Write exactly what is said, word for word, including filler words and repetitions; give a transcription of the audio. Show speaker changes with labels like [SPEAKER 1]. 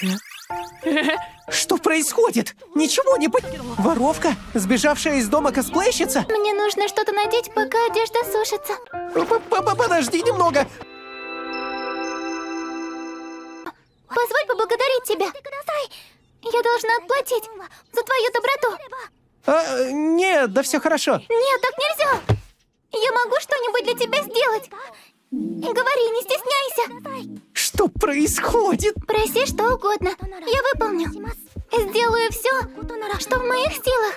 [SPEAKER 1] Что происходит? Ничего не по... Воровка? Сбежавшая из дома косплейщица?
[SPEAKER 2] Мне нужно что-то надеть, пока одежда сушится.
[SPEAKER 1] П-п-п- Подожди немного.
[SPEAKER 2] Позволь поблагодарить тебя. Я должна отплатить за твою доброту.
[SPEAKER 1] А, нет, да все хорошо.
[SPEAKER 2] Нет, так нельзя. Я могу что-нибудь для тебя сделать. Говори, не стесняйся.
[SPEAKER 1] Что происходит?
[SPEAKER 2] Проси что угодно. Я выполню. Сделаю все, что в моих силах.